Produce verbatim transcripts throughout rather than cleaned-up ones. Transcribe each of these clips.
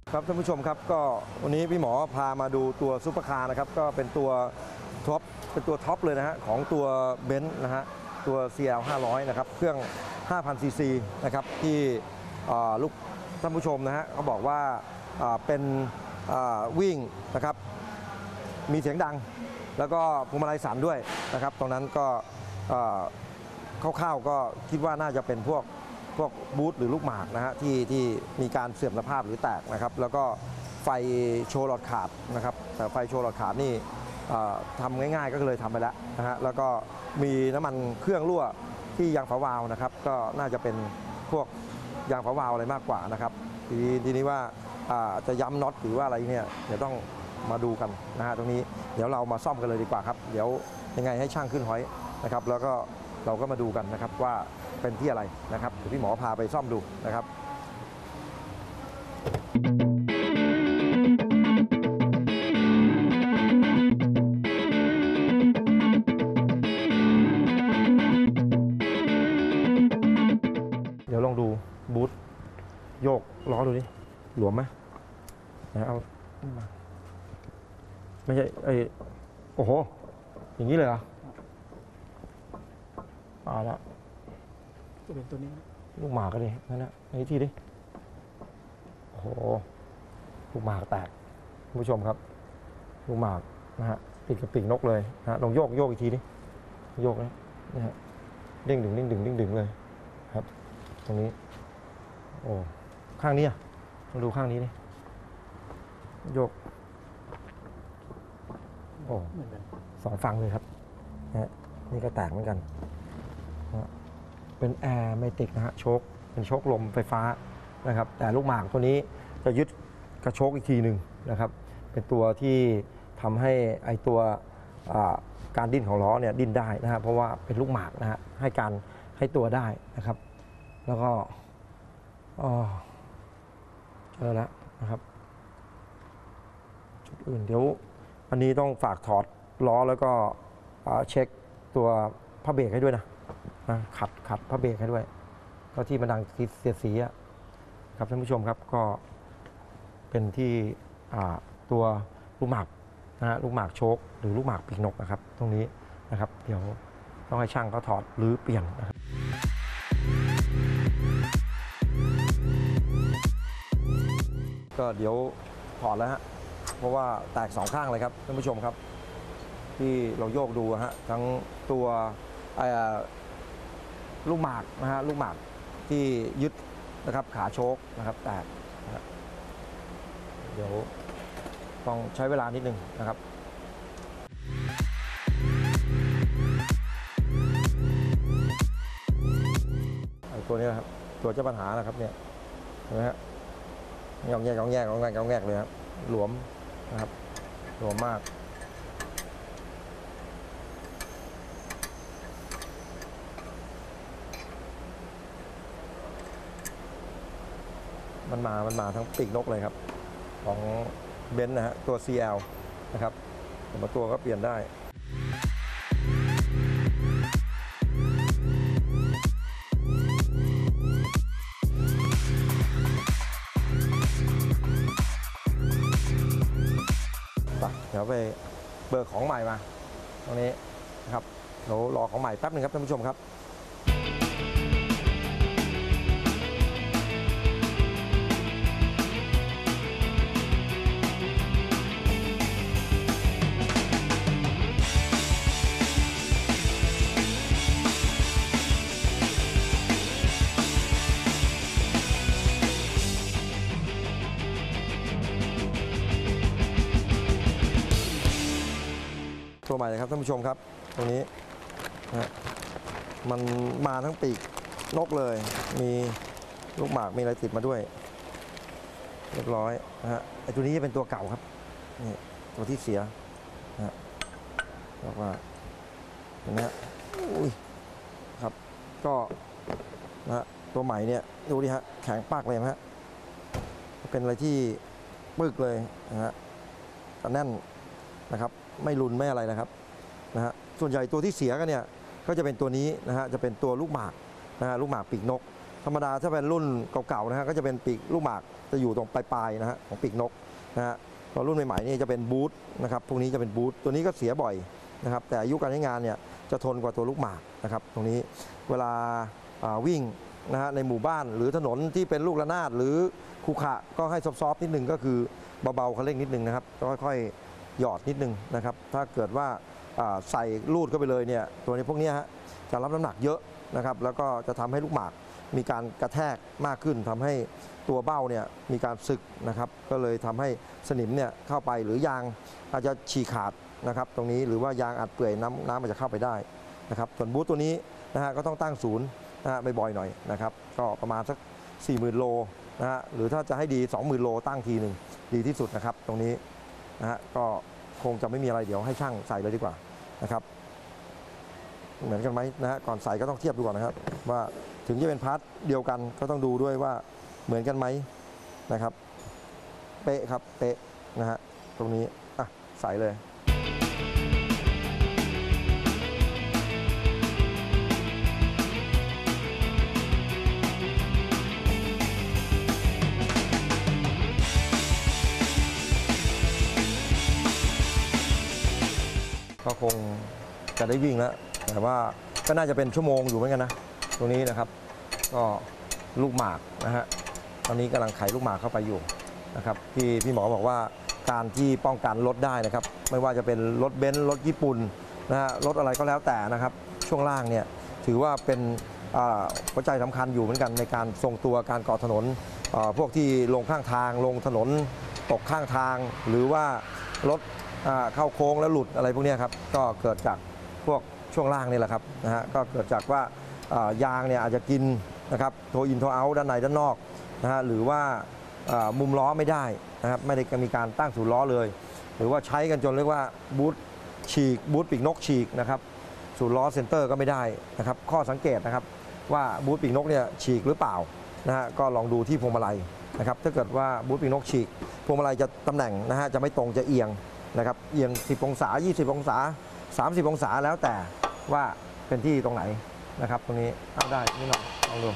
ครับท่านผู้ชมครับก็วันนี้พี่หมอพามาดูตัวซุปเปอร์คาร์นะครับก็เป็นตัวท็อปเป็นตัวท็อปเลยนะฮะของตัวเบนซ์นะฮะตัว ซี แอล ห้าร้อย นะครับเครื่อง ห้าพัน ซี ซี นะครับที่ลูกท่านผู้ชมนะฮะเขาบอกว่าเป็นวิ่งนะครับมีเสียงดังแล้วก็พวงมาลัยสั่นด้วยนะครับตรงนั้นก็คร่าวๆก็คิดว่าน่าจะเป็นพวกพวกบูทหรือลูกหมากนะฮะที่ที่มีการเสื่อมสภาพหรือแตกนะครับแล้วก็ไฟโชว์หลอดขาดนะครับแต่ไฟโชว์หลอดขาดนี่ทำง่ายๆก็เลยทำไปแล้วนะฮะแล้วก็มีน้ำมันเครื่องรั่วที่ยางฝาวาล์วนะครับก็น่าจะเป็นพวกยางฝาวาล์วอะไรมากกว่านะครับทีทีนี้ว่าจะย้ำน็อตหรือว่าอะไรเนี่ยเดี๋ยวต้องมาดูกันนะฮะตรงนี้เดี๋ยวเรามาซ่อมกันเลยดีกว่าครับเดี๋ยวยังไงให้ช่างขึ้นหอยนะครับแล้วก็เราก็มาดูกันนะครับว่าเป็นที่อะไรนะครับเดี๋ยวพี่หมอพาไปซ่อมดูนะครับเดี๋ยวลองดูบูทโยกล้อดูดิหลวมไหมนะเอาไม่ใช่ไอโอ้โหอย่างนี้เลยเหรอเอาละจะเป็นตัวนี้ลูกหมากก็ดินั่นนะไอ้ที่ดิโอ้โหลูกหมากแตกคุณผู้ชมครับลูกหมากนะฮะติดกับปีกนกเลยนะลองโยกโยกอีกทีดิโยกนะนี่ฮะเด้งดึงเด้งดึงเด้งดึงเลยครับตรงนี้โอ้ข้างนี้อ่ะลองดูข้างนี้ดิโยกโอ้สองฝั่งเลยครับนะนี่ก็แตกเหมือนกันเป็นแอร์เมติกนะฮะโชคเป็นโชคลมไฟฟ้านะครับแต่ลูกหมากตัวนี้จะยึดกระโชกอีกทีหนึ่งนะครับเป็นตัวที่ทำให้ไอตัวการดิ้นของล้อเนี่ยดิ้นได้นะฮะเพราะว่าเป็นลูกหมากนะฮะให้การให้ตัวได้นะครับแล้วก็เจอแล้วนะครับจุดอื่นเดี๋ยวอันนี้ต้องฝากถอดล้อแล้วก็เช็คตัวผ้าเบรกให้ด้วยนะขัดขัดผ้าเบรกให้ด้วยก็ที่มันดังเสียสีครับท่านผู้ชมครับก็เป็นที่ตัวลูกหมากนะฮะลูกหมากโชคหรือลูกหมากปีกนกนะครับตรงนี้นะครับเดี๋ยวต้องให้ช่างเขาถอดหรือเปลี่ยนนะครับก็เดี๋ยวถอดแล้วฮะเพราะว่าแตกสองข้างเลยครับท่านผู้ชมครับที่เราโยกดูฮะทั้งตัวลูกหมากนะฮะลูกหมากที่ยึดนะครับขาโชคนะครับแตกนะเดี๋ยวต้องใช้เวลานิดนึงนะครับไอ้ตัวนี้นะครับตัวเจ้าปัญหานะครับเนี่ยเห็นไหมฮะงองแงกงองแงกงองแงกงองแงกเลยครับหลวมนะครับหลวมมากมันมามันมาทั้งปีกนกเลยครับของเบนซ์นะฮะตัว ซี แอล นะครับแต่มาตัวก็เปลี่ยนได้เดี๋ยวไปเบิกของใหม่มาตรงนี้นะครับเดี๋ยวรอของใหม่แป๊บนึงครับท่านผู้ชมครับตัวใหม่เลยครับท่านผู้ชมครับตรงนี้นะมันมาทั้งปีกนกเลยมีลูกหมากมีอะไรติดมาด้วยเรียบร้อยนะฮะไอ้ตัวนี้จะเป็นตัวเก่าครับนี่ตัวที่เสียนะฮะบอกว่าเห็นไหมฮะอุ้ยครับก็นะฮะตัวใหม่เนี่ยดูดิฮะแข็งปากเลยนะฮะเป็นอะไรที่ปึกเลยนะฮะแน่นนะครับไม่รุนไม่อะไรนะครับนะฮะส่วนใหญ่ตัวที่เสียกันเนี่ยก็จะเป็นตัวนี้นะฮะจะเป็นตัวลูกหมากนะฮะลูกหมากปีกนกธรรมดาถ้าเป็นรุ่นเก่าๆนะฮะก็จะเป็นปีกลูกหมากจะอยู่ตรงปลายๆนะฮะของปีกนกนะฮะพอรุ่นใหม่ๆนี่จะเป็นบูทนะครับพวกนี้จะเป็นบูทตัวนี้ก็เสียบ่อยนะครับแต่อายุการใช้งานเนี่ยจะทนกว่าตัวลูกหมากนะครับตรงนี้เวลาวิ่งนะฮะในหมู่บ้านหรือถนนที่เป็นลูกระนาดหรือคูขะก็ให้ซอฟๆนิดนึงก็คือเบาๆคันเร่งนิดนึงนะครับค่อยๆหยอดนิดนึงนะครับถ้าเกิดว่าใส่ลูดเข้าไปเลยเนี่ยตัวนี้พวกนี้ฮะจะรับน้ำหนักเยอะนะครับแล้วก็จะทำให้ลูกหมากมีการกระแทกมากขึ้นทำให้ตัวเบ้าเนี่ยมีการสึกนะครับก็เลยทำให้สนิมเนี่ยเข้าไปหรือยางอาจจะฉีกขาดนะครับตรงนี้หรือว่ายางอัดเปื่อยน้ำน้ำมันจะเข้าไปได้นะครับส่วนบูทตัวนี้นะฮะก็ต้องตั้งศูนย์นะฮะบ่อยๆหน่อยนะครับก็ประมาณสัก สี่หมื่น โลนะฮะหรือถ้าจะให้ดี สองหมื่น โลตั้งทีหนึ่งดีที่สุดนะครับตรงนี้นะฮะก็คงจะไม่มีอะไรเดี๋ยวให้ช่างใส่เลยดีกว่านะครับเหมือนกันไหมนะฮะก่อนใส่ก็ต้องเทียบดูก่อนนะครับว่าถึงจะเป็นพาร์ทเดียวกันก็ต้องดูด้วยว่าเหมือนกันไหมนะครับเป๊ะครับเป๊ะนะฮะตรงนี้อ่ะใส่เลยก็คงจะได้วิ่งแล้วแต่ว่าก็น่าจะเป็นชั่วโมงอยู่เหมือนกันนะตรงนี้นะครับก็ลูกหมากนะฮะตอนนี้กำลังไขลูกหมากเข้าไปอยู่นะครับที่พี่หมอบอกว่าการที่ป้องกันรถได้นะครับไม่ว่าจะเป็นรถเบนซ์รถญี่ปุ่นนะฮะรถอะไรก็แล้วแต่นะครับช่วงล่างเนี่ยถือว่าเป็นหัวใจสำคัญอยู่เหมือนกันในการทรงตัวการเกาะถนนพวกที่ลงข้างทางลงถนนตกข้างทางหรือว่ารถเข้าโค้งแล้วหลุดอะไรพวกนี้ครับก็เกิดจากพวกช่วงล่างนี่แหละครับนะฮะก็เกิดจากว่ายางเนี่ยอาจจะกินนะครับโทอินโทเอาท์ด้านในด้านนอกนะฮะหรือว่ามุมล้อไม่ได้นะครับไม่ได้มีการตั้งศูนย์ล้อเลยหรือว่าใช้กันจนเรียกว่าบูทฉีกบูทปีกนกฉีกนะครับศูนย์ล้อเซนเตอร์ก็ไม่ได้นะครับข้อสังเกตนะครับว่าบูทปีกนกเนี่ยฉีกหรือเปล่านะฮะก็ลองดูที่พวงมาลัยนะครับถ้าเกิดว่าบูทปีกนกฉีกพวงมาลัยจะตำแหน่งนะฮะจะไม่ตรงจะเอียงนะครับเอียงสิบองศายี่สิบองศาสามสิบองศาแล้วแต่ว่าเป็นที่ตรงไหนนะครับตรงนี้เอาได้นิดหน่อยลองดู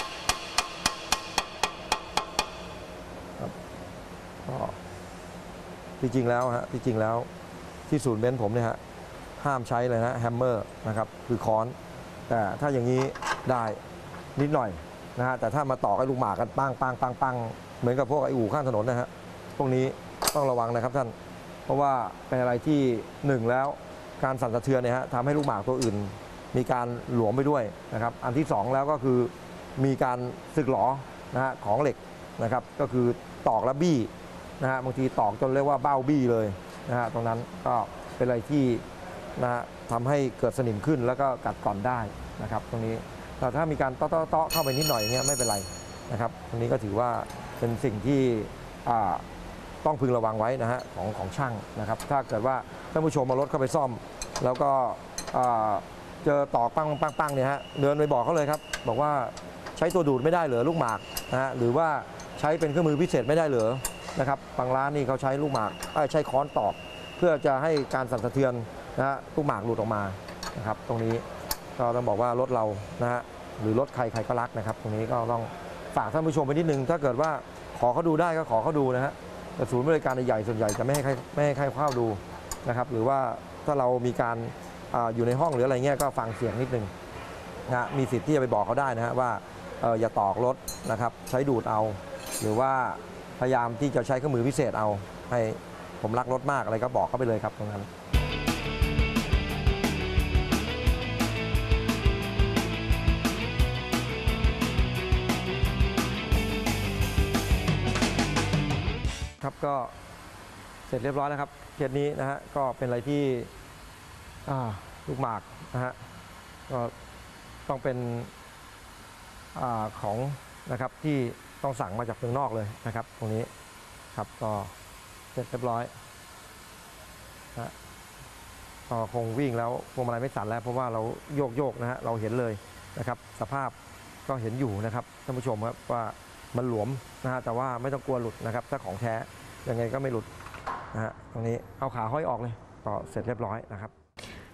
ครับก็ที่จริงแล้วฮะที่จริงแล้วที่ศูนย์เบนซ์ผมเนี่ยฮะห้ามใช้เลยนะแฮมเมอร์นะครับคือค้อนแต่ถ้าอย่างนี้ได้นิดหน่อยนะฮะแต่ถ้ามาต่อไอ้ลูกหมากกันปังปังปังปังเหมือนกับพวกไอ้อู่ข้างถนนนะฮะพวกนี้ต้องระวังนะครับท่านเพราะว่าเป็นอะไรที่หนึ่งแล้วการสั่นสะเทือนเนี่ยฮะทำให้ลูกหมากตัวอื่นมีการหลวมไปด้วยนะครับอันที่สองแล้วก็คือมีการสึกหลอนะฮะของเหล็กนะครับก็คือตอกและบี้นะฮะบางทีตอกจนเรียกว่าเบ้าบี้เลยนะฮะตรงนั้นก็เป็นอะไรที่นะฮะทำให้เกิดสนิมขึ้นแล้วก็กัดก่อนได้นะครับตรงนี้แต่ถ้ามีการเตาะเตาะเข้าไปนิดหน่อยอย่างเงี้ยไม่เป็นไรนะครับตรงนี้ก็ถือว่าเป็นสิ่งที่ต้องพึงระวังไว้นะฮะของของช่างนะครับถ้าเกิดว่าท่านผู้ชมมารถเข้าไปซ่อมแล้วก็เจอตอกปังปังปังเนี่ยฮะเดินไปบอกเขาเลยครับบอกว่าใช้ตัวดูดไม่ได้เหรอลูกหมากนะฮะหรือว่าใช้เป็นเครื่องมือพิเศษไม่ได้เหรอนะครับบางร้านนี่เขาใช้ลูกหมากใช้ค้อนตอกเพื่อจะให้การสั่นสะเทือนนะฮะลูกหมากหลุดออกมานะครับตรงนี้ก็ต้องบอกว่ารถเรานะฮะหรือรถใครใครก็รักนะครับตรงนี้ก็ต้องฝากท่านผู้ชมไปนิดนึงถ้าเกิดว่าขอเขาดูได้ก็ขอเขาดูนะฮะแต่ศูนย์บริการใหญ่ส่วนใหญ่จะไม่ให้ใครไม่ให้ใครเข้าดูนะครับหรือว่าถ้าเรามีการอยู่ในห้องหรืออะไรเงี้ยก็ฟังเสียงนิดนึงนะมีสิทธิ์ที่จะไปบอกเขาได้นะฮะว่าอย่าตอกรถนะครับใช้ดูดเอาหรือว่าพยายามที่จะใช้เครื่องมือพิเศษเอาให้ผมรักรถมากอะไรก็บอกเขาไปเลยครับตรงนั้นครับก็เสร็จเรียบร้อยแล้วครับเคสนี้นะฮะก็เป็นอะไรที่ลูกหมากนะฮะก็ต้องเป็นอของนะครับที่ต้องสั่งมาจากเมืองนอกเลยนะครับตรงนี้ครับก็เสร็จเรียบร้อยนะก็คงวิ่งแล้วพวงมาลัยไม่สั่นแล้วเพราะว่าเราโยกโยกนะฮะเราเห็นเลยนะครับสภาพก็เห็นอยู่นะครับท่านผู้ชมครับว่ามันหลวมนะฮะแต่ว่าไม่ต้องกลัวหลุดนะครับถ้าของแท้ยังไงก็ไม่หลุดนะฮะตรงนี้เอาขาห้อยออกเลยก็เสร็จเรียบร้อยนะครับ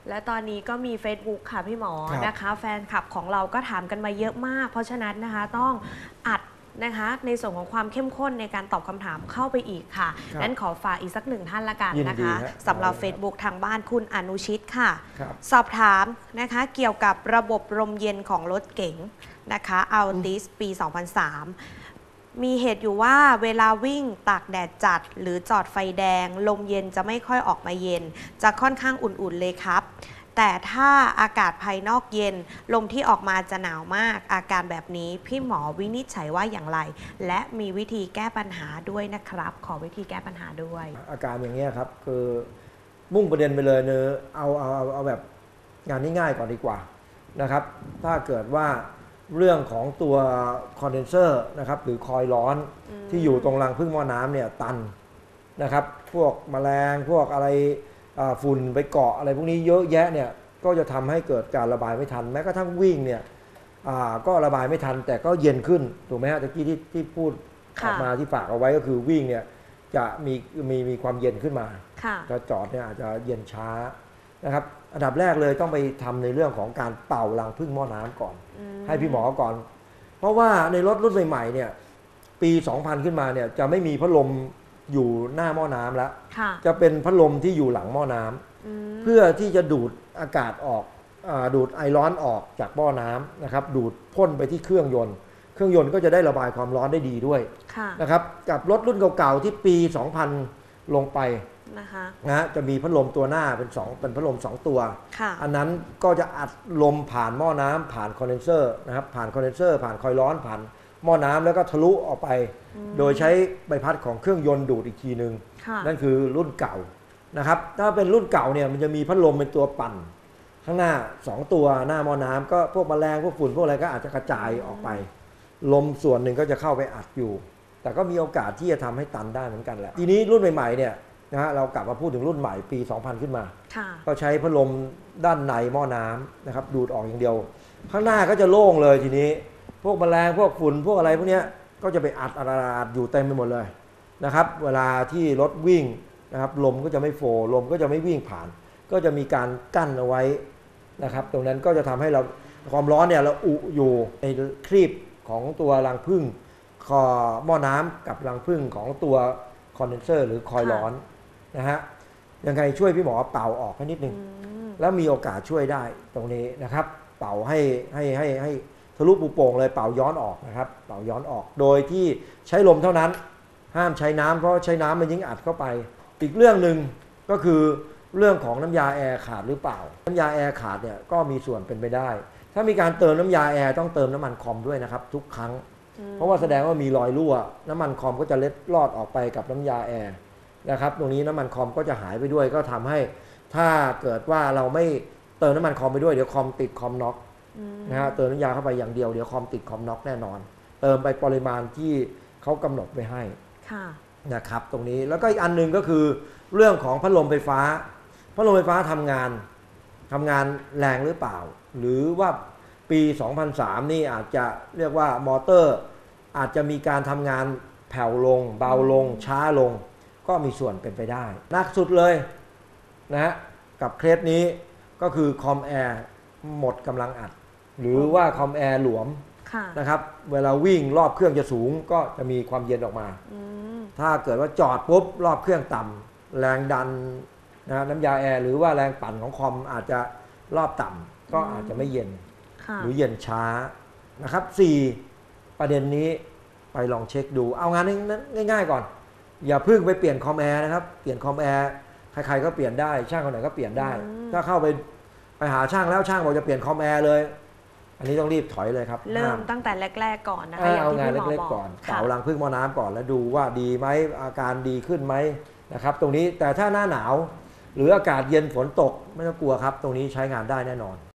และตอนนี้ก็มี Facebook ค่ะพี่หมอครับนะคะแฟนคลับของเราก็ถามกันมาเยอะมาก เพราะฉะนั้นนะคะต้องอัดนะคะในส่วนของความเข้มข้นในการตอบคำถามเข้าไปอีกค่ะครับนั้นขอฝากอีกสักหนึ่งท่านละกันยินนะดีคะฮะสำหรับเอาเลยครับ Facebook ทางบ้านคุณอนุชิตค่ะครับสอบถามนะคะเกี่ยวกับระบบลมเย็นของรถเก๋งนะคะเอาติสปี สองพันสาม มีเหตุอยู่ว่าเวลาวิ่งตากแดดจัดหรือจอดไฟแดง ลมเย็นจะไม่ค่อยออกมาเย็น จะค่อนข้างอุ่นๆเลยครับ แต่ถ้าอากาศภายนอกเย็น ลมที่ออกมาจะหนาวมาก อาการแบบนี้พี่หมอวินิจฉัยว่าอย่างไร และมีวิธีแก้ปัญหาด้วยนะครับ ขอวิธีแก้ปัญหาด้วยอาการอย่างเงี้ยครับคือมุ่งประเด็นไปเลยเนอะเอาเอาเอาเอาแบบงานง่ายๆก่อนดีกว่านะครับ ถ้าเกิดว่าเรื่องของตัวคอนเดนเซอร์นะครับหรือคอยล์ร้อนอืมที่อยู่ตรงรังพึ่งหม้อน้ำเนี่ยตันนะครับพวกแมลงพวกอะไรอ่าฝุ่นไปเกาะอะไรพวกนี้เยอะแยะเนี่ยก็จะทำให้เกิดการระบายไม่ทัน แม้กระทั่งวิ่งเนี่ยอ่าก็ระบายไม่ทัน แต่ก็เย็นขึ้นถูกไหมฮะตะกี้ที่ที่พูดออกมาที่ฝากเอาไว้ก็คือวิ่งเนี่ยจะมีมีมีความเย็นขึ้นมาค่ะถ้าจอดเนี่ยอาจจะเย็นช้านะครับอันดับแรกเลยต้องไปทำในเรื่องของการเป่ารังพึ่งหม้อน้ำก่อนอืมให้พี่หมอก่อน เพราะว่าในรถรุ่นใหม่ๆเนี่ยปี สองพัน ขึ้นมาเนี่ยจะไม่มีพัดลมอยู่หน้าหม้อน้ำแล้วค่ะจะเป็นพัดลมที่อยู่หลังหม้อน้ำอืมเพื่อที่จะดูดอากาศออกอาดูดไอร้อนออกจากหม้อน้ำนะครับดูดพ่นไปที่เครื่องยนต์ เครื่องยนต์ก็จะได้ระบายความร้อนได้ดีด้วยค่ะนะครับกับรถรุ่นเก่าๆที่ปี สองพัน ลงไปนะคะนะฮะจะมีพัดลมตัวหน้าเป็นสองเป็นพัดลมสองตัวค่ะอันนั้นก็จะอัดลมผ่านหม้อน้ำผ่านคอนเดนเซอร์นะครับผ่านคอนเดนเซอร์ผ่านคอยล์ร้อนผ่านหม้อน้ำแล้วก็ทะลุออกไปอืมโดยใช้ใบพัดของเครื่องยนต์ดูดอีกทีหนึ่งค่ะนั่นคือรุ่นเก่านะครับถ้าเป็นรุ่นเก่าเนี่ยมันจะมีพัดลมเป็นตัวปั่น ข้างหน้าสองตัวหน้าหม้อน้ำก็พวกแมลงพวกฝุ่นพวกอะไรก็อาจจะกระจายออกไป ลมส่วนหนึ่งก็จะเข้าไปอัดอยู่ แต่ก็มีโอกาสที่จะทำให้ตันได้เหมือนกันแหละทีนี้รุ่นใหม่ๆเนี่ยนะฮะเรากลับมาพูดถึงรุ่นใหม่ปี สองพัน ขึ้นมาค่ะก็ใช้พัดลมด้านในหม้อน้ำนะครับดูดออกอย่างเดียว ข้างหน้าก็จะโล่งเลยทีนี้ พวกแมลงพวกฝุ่นพวกอะไรพวกเนี้ยก็จะไปอัดอัดอัดอัดอยู่เต็มไปหมดเลยนะครับเวลาที่รถวิ่งนะครับลมก็จะไม่โฟล์ลมก็จะไม่วิ่งผ่าน ก็จะมีการกั้นเอาไว้นะครับตรงนั้นก็จะทำให้เราความร้อนเนี่ยเราอุอยู่ในครีบของตัวรังผึ้งคอหม้อน้ำกับรังผึ้งของตัวคอนเดนเซอร์หรือคอยล์ร้อนนะฮะยังไงช่วยพี่หมอเป่าออกให้นิดนึงอืมแล้วมีโอกาสช่วยได้ตรงนี้นะครับ เป่าให้ให้ให้ให้ทะลุปูโป่งเลยเป่าย้อนออกนะครับ เป่าย้อนออกโดยที่ใช้ลมเท่านั้น ห้ามใช้น้ำเพราะใช้น้ำมันยิ่งอัดเข้าไป อีกเรื่องหนึ่งก็คือเรื่องของน้ำยาแอร์ขาดหรือเปล่า น้ำยาแอร์ขาดเนี่ยก็มีส่วนเป็นไปได้ ถ้ามีการเติมน้ำยาแอร์ต้องเติมน้ำมันคอมด้วยนะครับทุกครั้ง เพราะว่าแสดงว่ามีรอยรั่ว น้ำมันคอมก็จะเล็ดลอดออกไปกับน้ำยาแอร์นะครับตรงนี้น้ำมันคอมก็จะหายไปด้วยก็ทำให้ถ้าเกิดว่าเราไม่เติมน้ำมันคอมไปด้วยเดี๋ยวคอมติดคอมน็อกอืมนะฮะเติมน้ำยาเข้าไปอย่างเดียวเดี๋ยวคอมติดคอมน็อกแน่นอน เติมไปปริมาณที่เขากำหนดไว้ให้ค่ะนะครับตรงนี้แล้วก็อีกอันหนึ่งก็คือเรื่องของพัดลมไฟฟ้าพัดลมไฟฟ้าทำงานทำงานแรงหรือเปล่า หรือว่าปี สองพันสาม นี่อาจจะเรียกว่ามอเตอร์ อาจจะมีการทำงานแผ่วลง เบาลง ช้าลง ก็มีส่วนเป็นไปได้หนักสุดเลยนะฮะกับเคสนี้ก็คือคอมแอร์หมดกำลังอัด หรือว่าคอมแอร์หลวมค่ะนะครับเวลาวิ่งรอบเครื่องจะสูงก็จะมีความเย็นออกมาอืมถ้าเกิดว่าจอดปุ๊บรอบเครื่องต่ำแรงดันนะน้ำยาแอร์หรือว่าแรงปั่นของคอมอาจจะรอบต่ำก็อาจจะไม่เย็นค่ะหรือเย็นช้านะครับสี่ประเด็นนี้ไปลองเช็คดู เอางานง่ายๆก่อน อย่าเพิ่งไปเปลี่ยนคอมแอร์นะครับเปลี่ยนคอมแอร์ใครๆก็เปลี่ยนได้ช่างคนไหนก็เปลี่ยนได้ ถ้าเข้าไปไปหาช่างแล้วช่างบอกจะเปลี่ยนคอมแอร์เลย อันนี้ต้องรีบถอยเลยครับเริ่มห้าตั้งแต่แรก ๆ ก่อนนะเอคะออย่างเอาที่งานพี่หมอเล็กบอกๆก่อนค่ะเป่ารังพึ่งหม้อน้ำก่อนแล้วดูว่าดีไหมอาการดีขึ้นไหมนะครับตรงนี้แต่ถ้าหน้าหนาวหรืออากาศเย็นฝนตกไม่ต้องกลัวครับ ตรงนี้ใช้งานได้แน่นอน